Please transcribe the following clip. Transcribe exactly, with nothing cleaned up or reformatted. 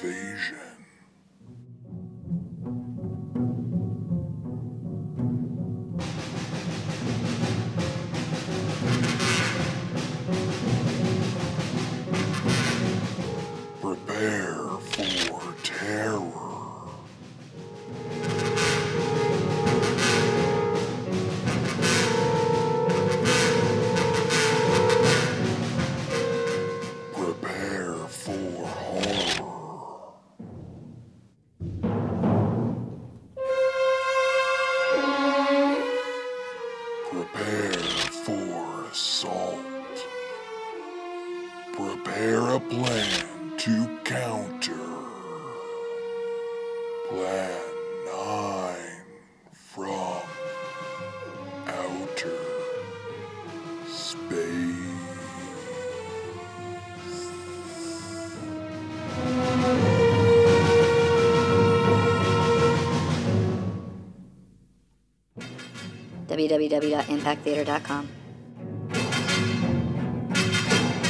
invasion. Prepare for terror. Prepare for horror. Prepare for assault. Prepare a plan to counter. Plan nine from outer space. w w w dot impact theater dot com